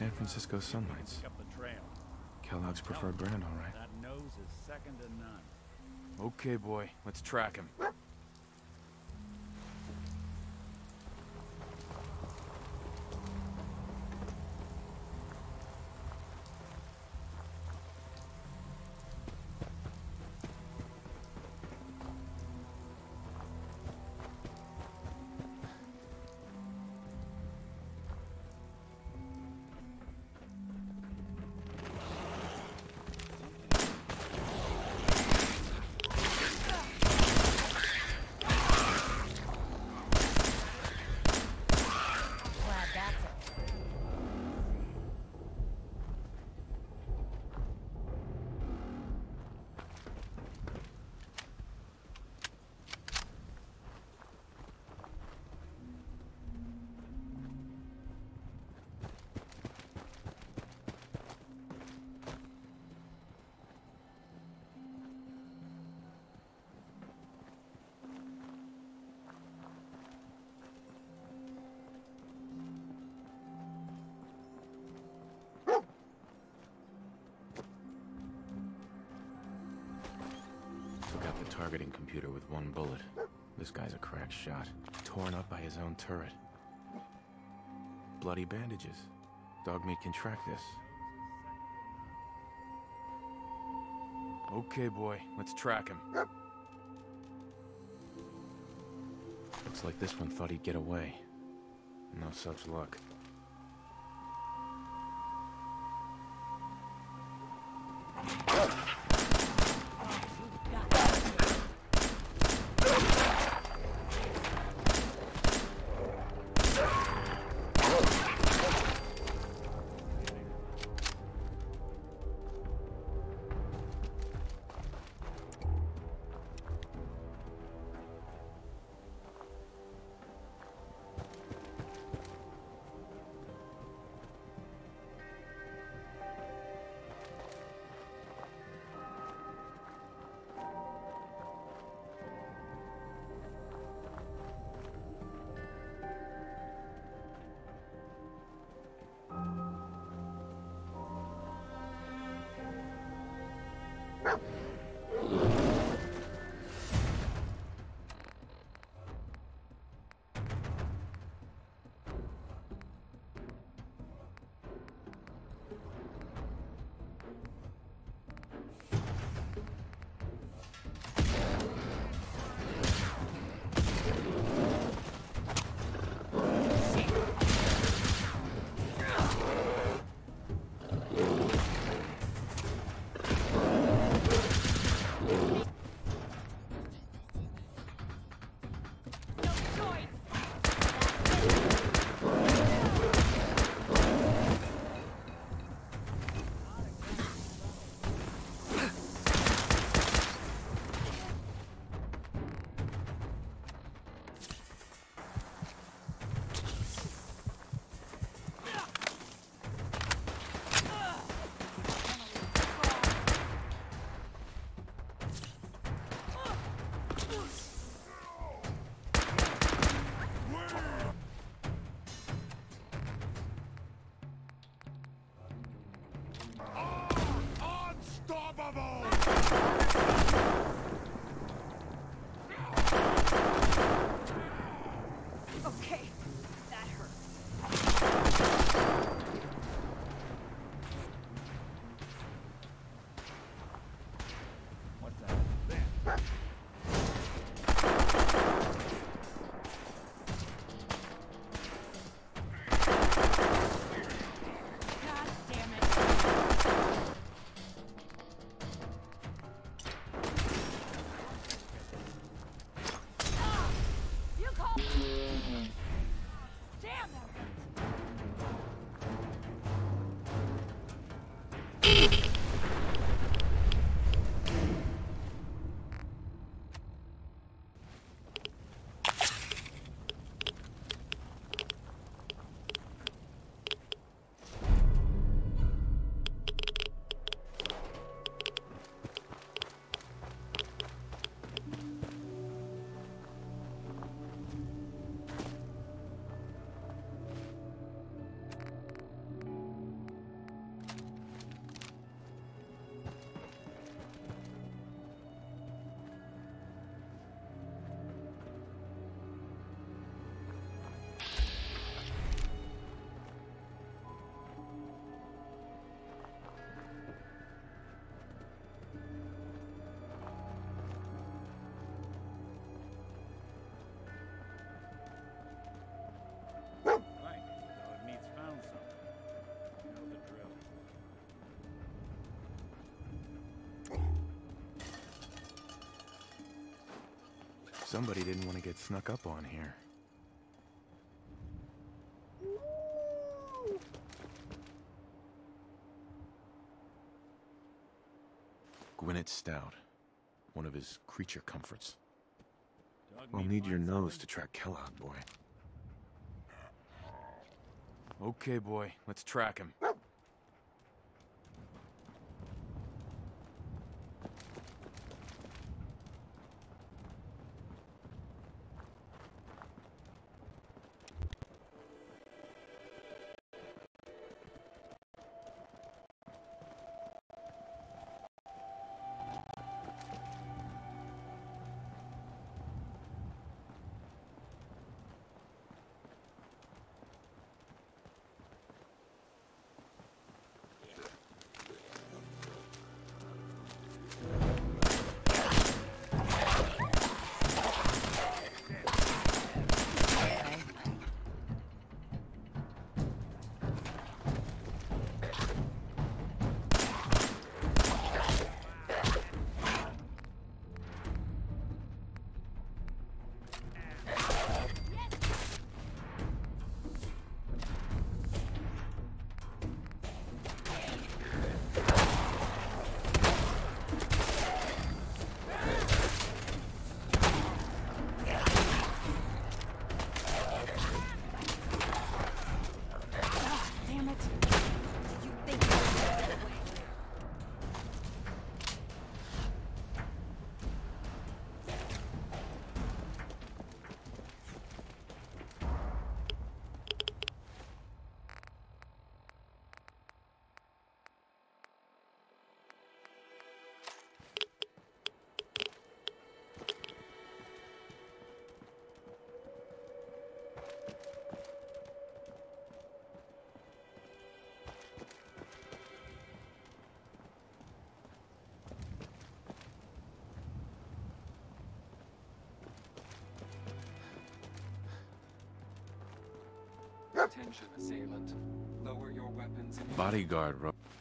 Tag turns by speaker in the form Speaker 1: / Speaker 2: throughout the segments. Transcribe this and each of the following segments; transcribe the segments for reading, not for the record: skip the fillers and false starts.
Speaker 1: San Francisco Sunlights.
Speaker 2: Up the trail.
Speaker 1: Kellogg's preferred brand, all right.
Speaker 2: That nose is second to none.
Speaker 1: Okay, boy. Let's track him. Took out the targeting computer with one bullet. This guy's a crack shot. Torn up by his own turret. Bloody bandages. Dogmeat can track this. Okay, boy. Let's track him. Looks like this one thought he'd get away. No such luck. Somebody didn't want to get snuck up on here. Gwyneth Stout. One of his creature comforts. We'll need your nose to track Kellogg, boy. Okay, boy. Let's track him.
Speaker 3: Attention, assailant. Lower your weapons and...
Speaker 1: Bodyguard,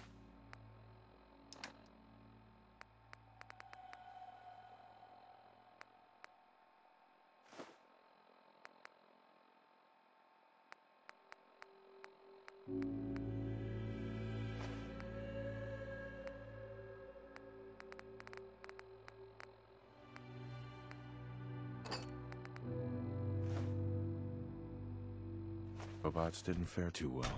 Speaker 1: Robots didn't fare too well.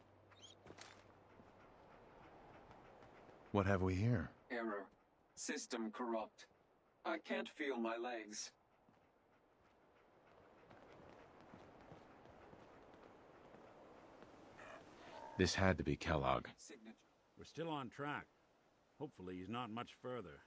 Speaker 1: What have we here?
Speaker 3: Error. System corrupt. I can't feel my legs.
Speaker 1: This had to be Kellogg.
Speaker 3: Signature.
Speaker 2: We're still on track. Hopefully he's not much further.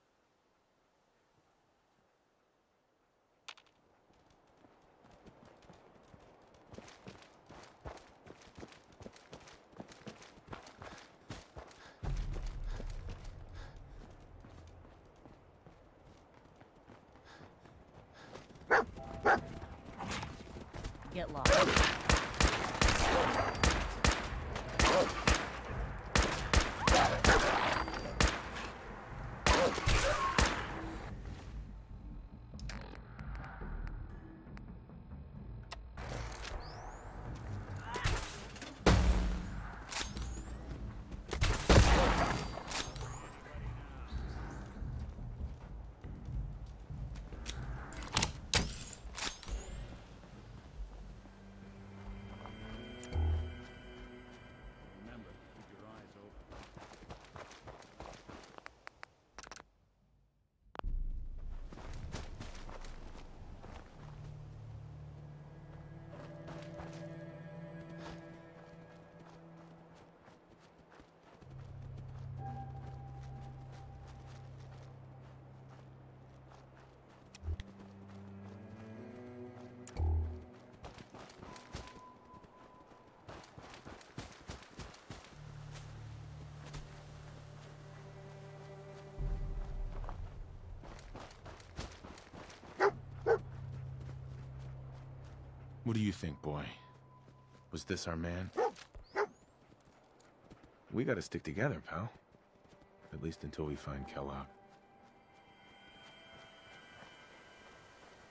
Speaker 4: Get lost.
Speaker 2: Remember, keep your eyes open.
Speaker 1: What do you think, boy? Was this our man? We gotta stick together, pal. At least until we find Kellogg.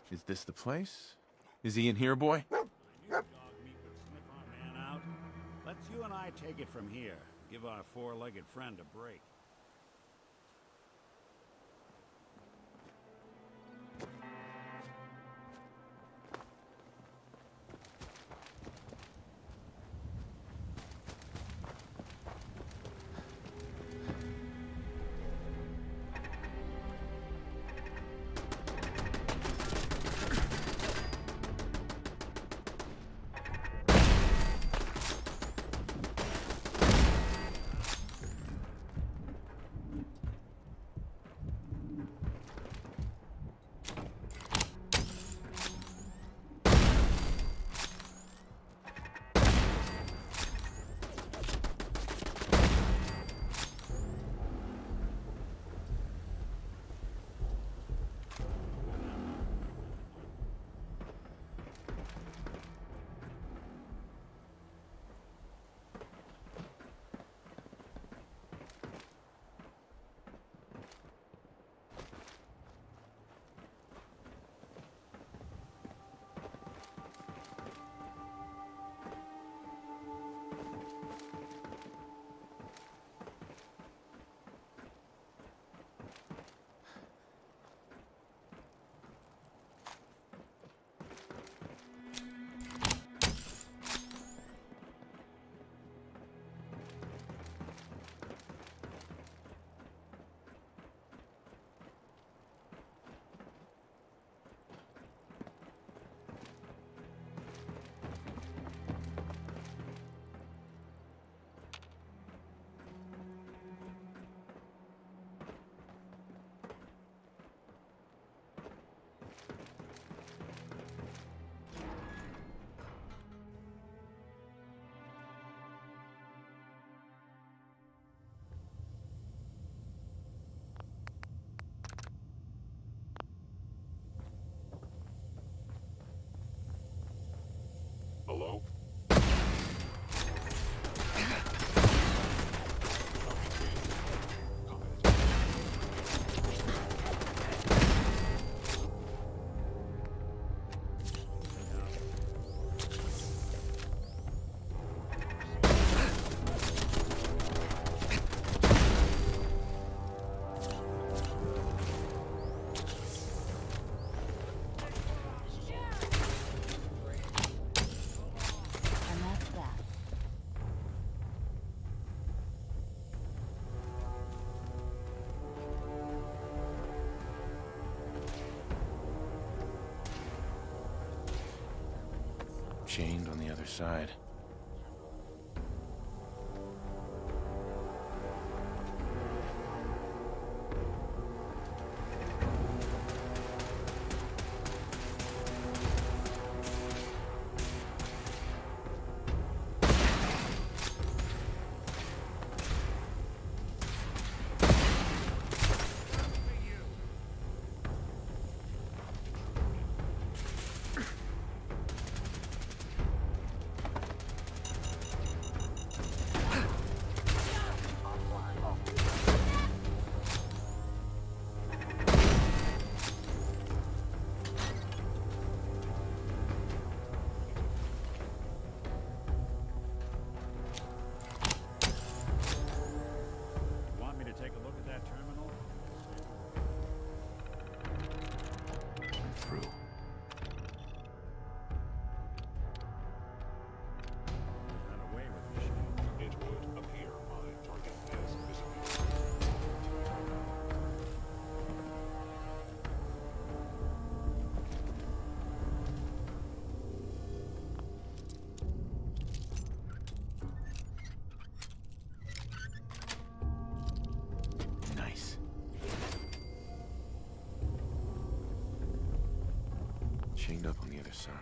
Speaker 1: Is this the place? Is he in here, boy?
Speaker 2: I knew dog meat would sniff our man out. Let's you and I take it from here. Give our four-legged friend a break.
Speaker 5: Hello?
Speaker 4: And that's that.
Speaker 1: Chained on the other side.
Speaker 2: Want me to take a look at that terminal?
Speaker 1: Through.
Speaker 2: Got away with the shit.
Speaker 5: It would appear my target has disappeared.
Speaker 1: Nice. Chained up on the other side.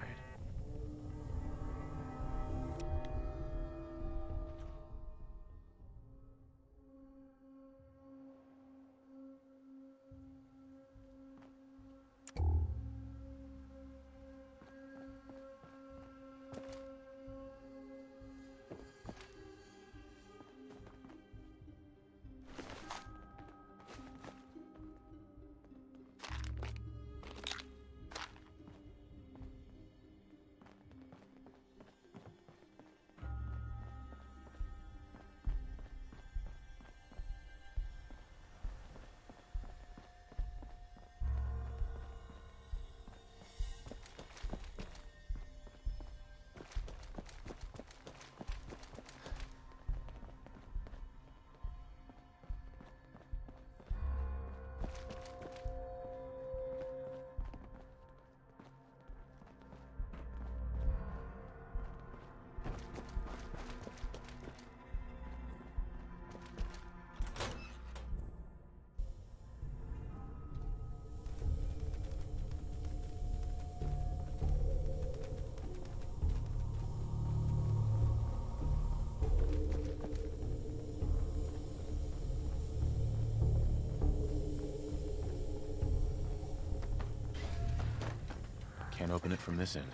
Speaker 1: open it from this end.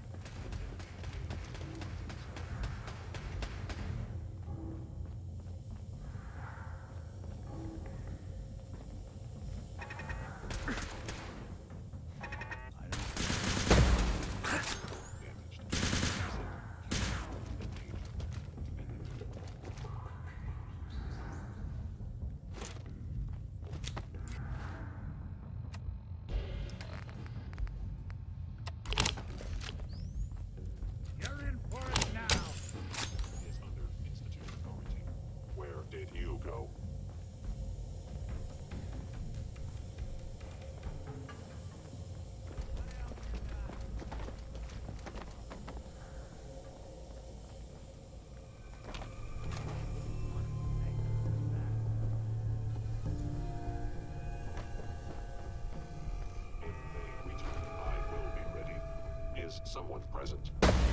Speaker 5: Is under Institute authority. Where did you go? If they return, I will be ready. Is someone present?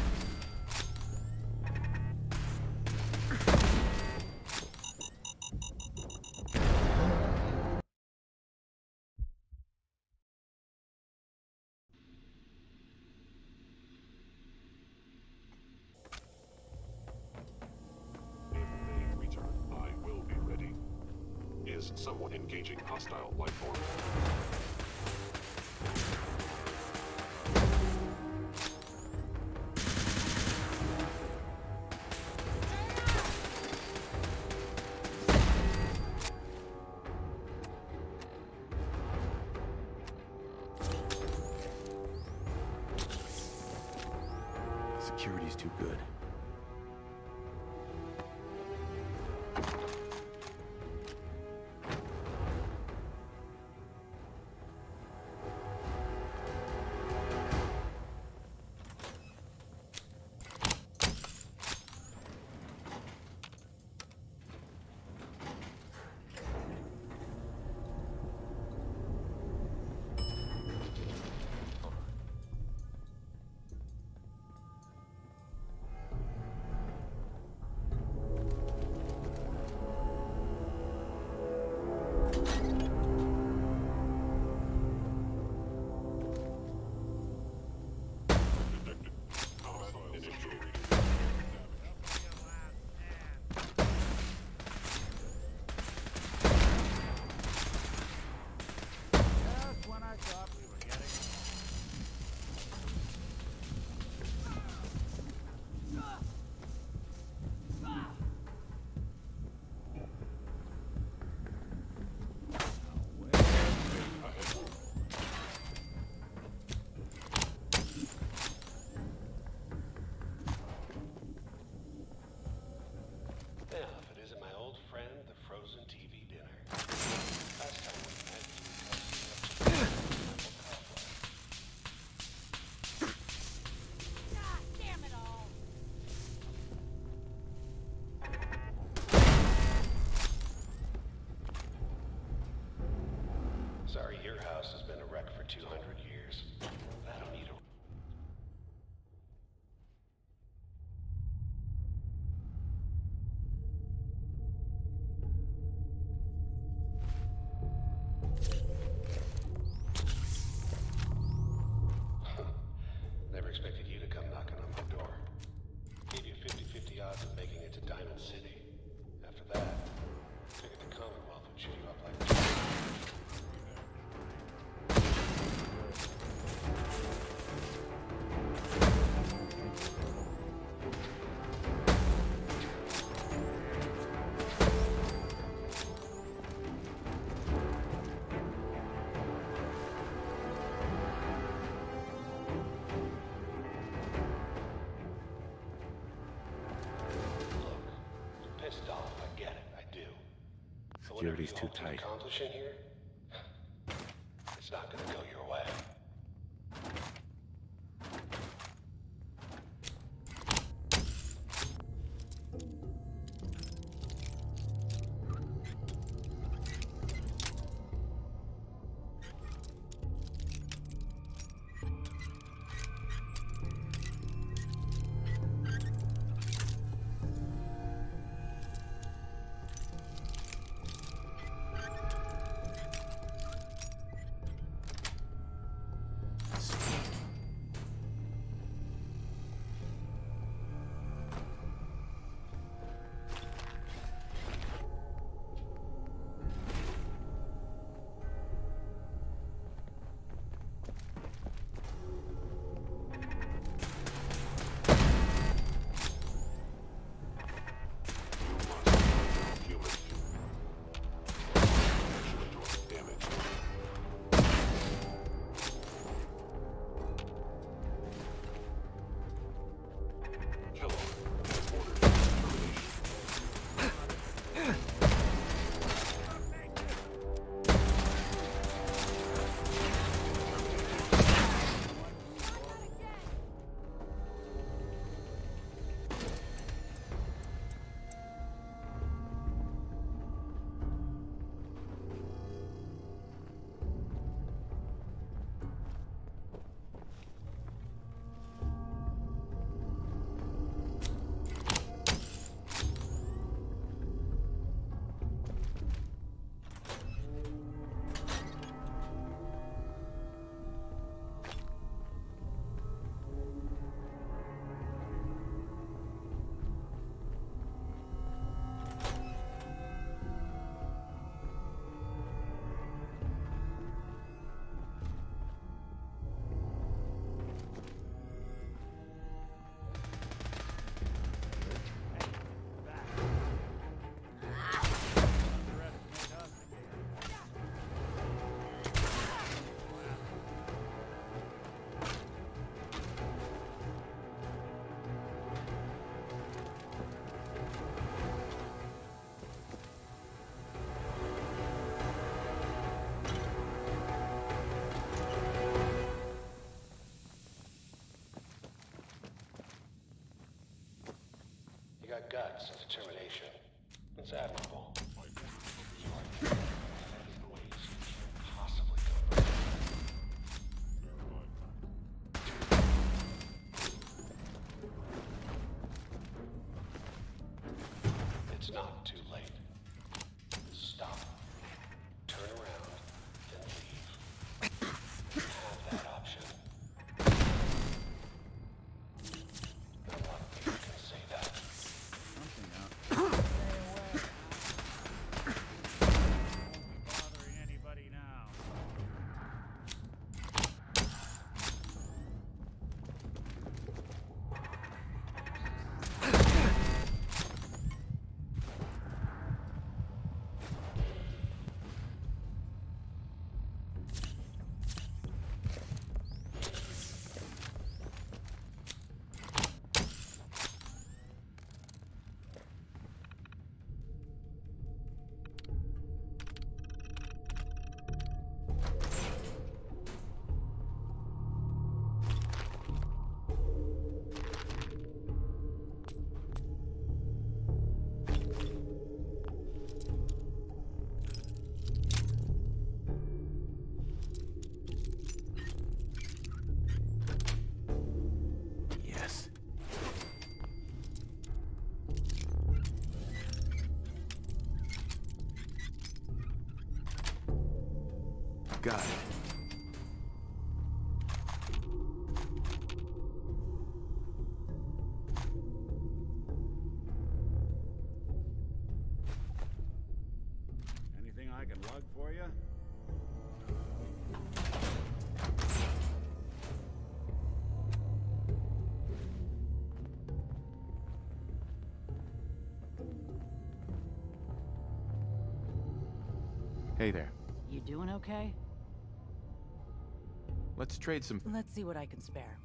Speaker 5: If they return, I will be ready. Is someone engaging hostile life form?
Speaker 1: Security's too good.
Speaker 2: Just when I thought we were getting...
Speaker 6: Now, if it isn't my old friend, the frozen TV dinner. Last time we met, you were
Speaker 4: God damn it all!
Speaker 6: Sorry, your house has been a wreck for 200 years. I don't need a... Never expected you to come knocking on my door. Gave you 50-50 odds of making it to Diamond City. After that, figured the Commonwealth would shoot you up like... Look, you're pissed off, I get it, I do. But whatever
Speaker 1: Security's
Speaker 6: you
Speaker 1: too
Speaker 6: hope to
Speaker 1: tight.
Speaker 6: accomplish in here, it's not gonna go your way. got guts and determination. It's admirable. You are in ways you can't possibly comprehend. It's not too late. Stop. Turn around and leave. You have that option. Not a lot of people can say that.
Speaker 2: Something out. Won't be bothering anybody now.
Speaker 1: Yes. Got it.
Speaker 2: Anything I can lug for you?
Speaker 1: Hey there.
Speaker 7: You doing okay?
Speaker 1: Let's trade some...
Speaker 7: Let's see what I can spare.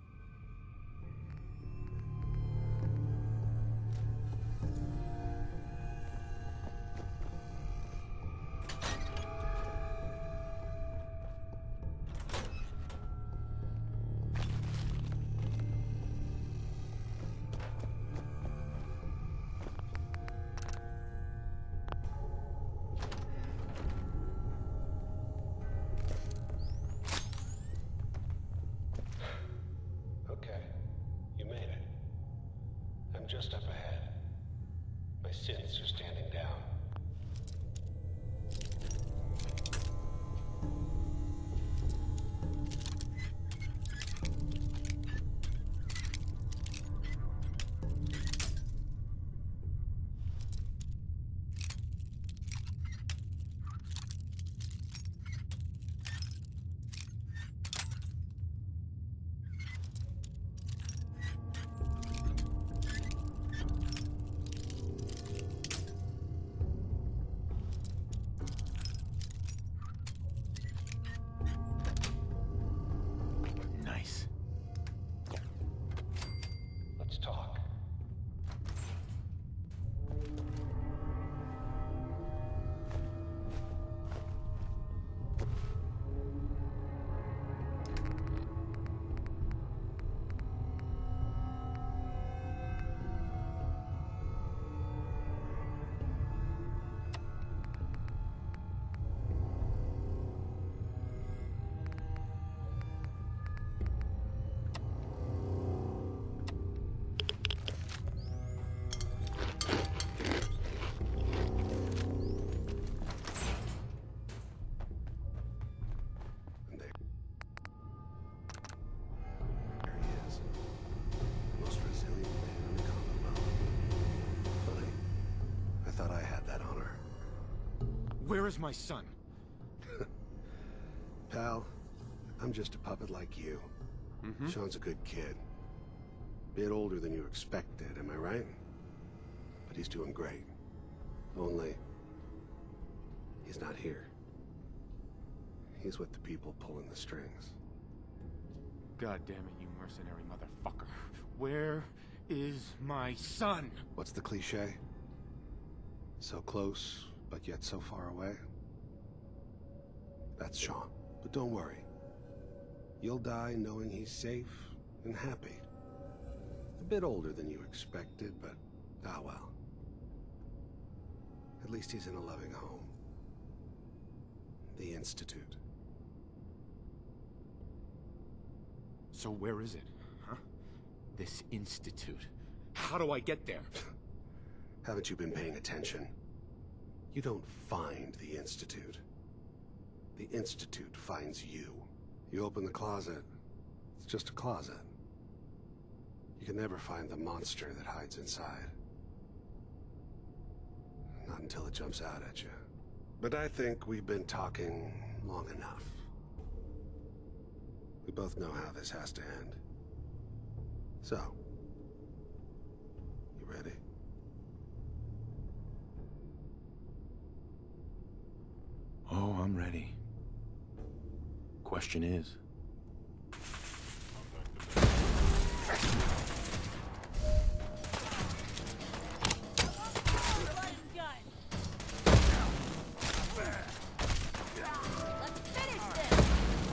Speaker 6: Okay. You made it. I'm just up ahead. My synths are standing down.
Speaker 1: Nice.
Speaker 6: Let's talk. And there he is. Most resilient man in the Commonwealth. Funny. I thought I had that honor.
Speaker 1: Where is my son?
Speaker 6: Pal, I'm just a puppet like you.
Speaker 1: Mm-hmm.
Speaker 6: Sean's a good kid. Bit older than you expected, am I right? But he's doing great. Only... he's not here. He's with the people pulling the strings.
Speaker 1: God damn it, you mercenary motherfucker. Where is my son?
Speaker 6: What's the cliche? So close, but yet so far away? That's Sean. But don't worry. You'll die knowing he's safe and happy. A bit older than you expected, but Ah, well. At least he's in a loving home. The Institute.
Speaker 1: So where is it, huh? This institute. How do I get there?
Speaker 6: Haven't you been paying attention? You don't find the Institute. The Institute finds you. You open the closet, it's just a closet. You can never find the monster that hides inside. Not until it jumps out at you. But I think we've been talking long enough. We both know how this has to end. So, you ready?
Speaker 1: Oh, I'm ready. Question is...
Speaker 4: Blood and gut. Let's finish this.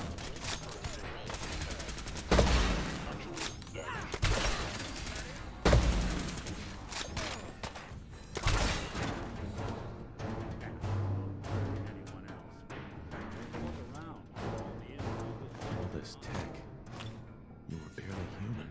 Speaker 2: Anyone else? Look around. The Institute
Speaker 1: all this tech. You were barely human.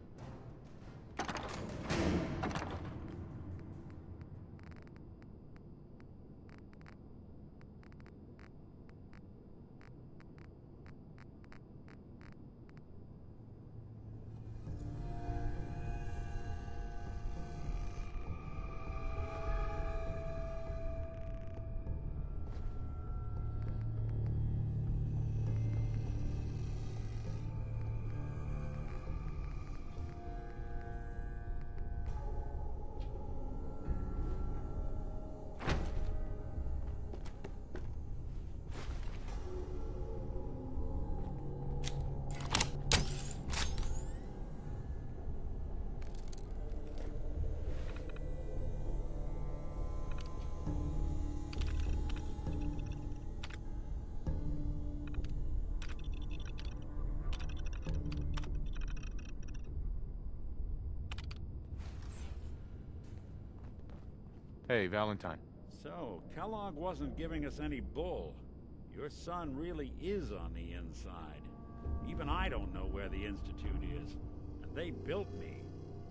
Speaker 1: Hey, Valentine.
Speaker 2: So, Kellogg wasn't giving us any bull. Your son really is on the inside. Even I don't know where the Institute is. And they built me.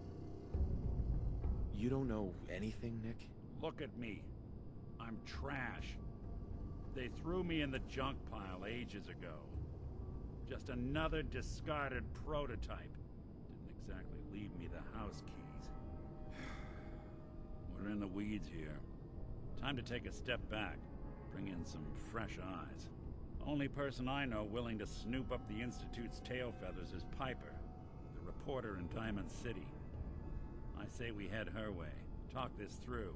Speaker 1: You don't know anything, Nick?
Speaker 2: Look at me. I'm trash. They threw me in the junk pile ages ago. Just another discarded prototype. Didn't exactly leave me the house keys. We're in the weeds here. Time to take a step back. Bring in some fresh eyes. Only person I know willing to snoop up the Institute's tail feathers is Piper, the reporter in Diamond City. I say we head her way. Talk this through.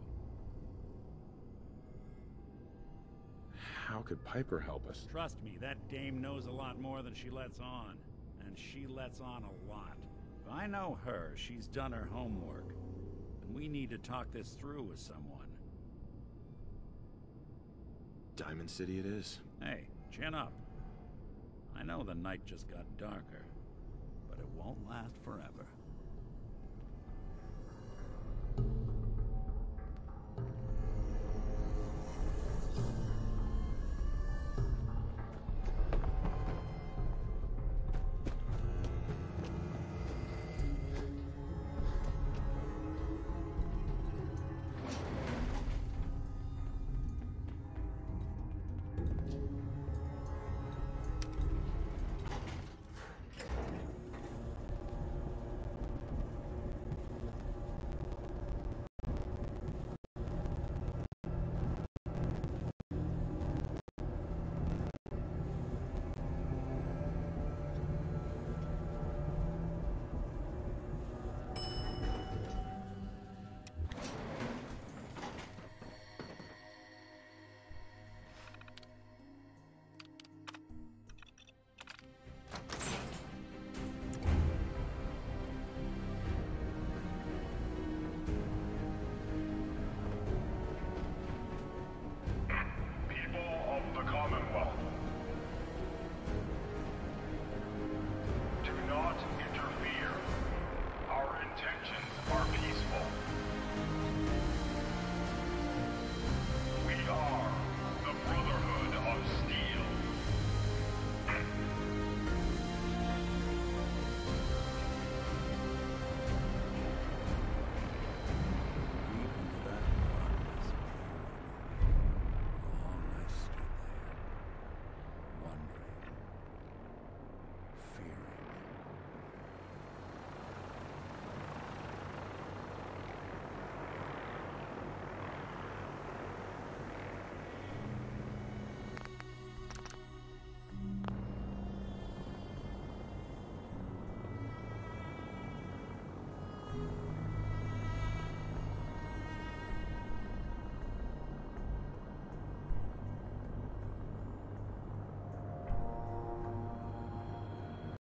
Speaker 1: How could Piper help us?
Speaker 2: Trust me, that dame knows a lot more than she lets on. And she lets on a lot. If I know her, she's done her homework. And we need to talk this through with someone.
Speaker 1: Diamond City it is.
Speaker 2: Hey, chin up. I know the night just got darker, but it won't last forever.